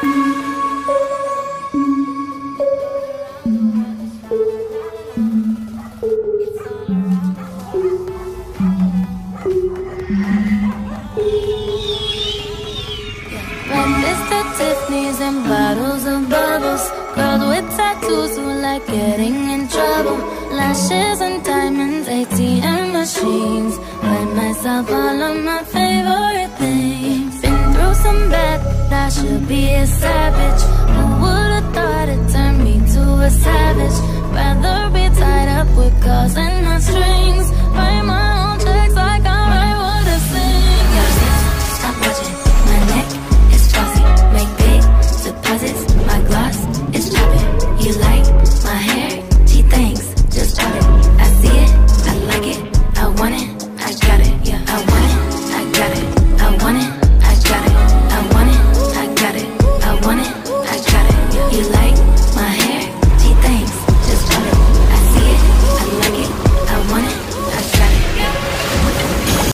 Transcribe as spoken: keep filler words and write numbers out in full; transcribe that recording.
Breakfast at Tiffany's and bottles of bubbles. Girls with tattoos who like getting in trouble. Lashes and diamonds, A T M machines. Buy myself all of my favorite things. Been through some bad, I should be a savage. Who would've thought it turned me to a savage? Rather be tied up with calls and not strings. Write my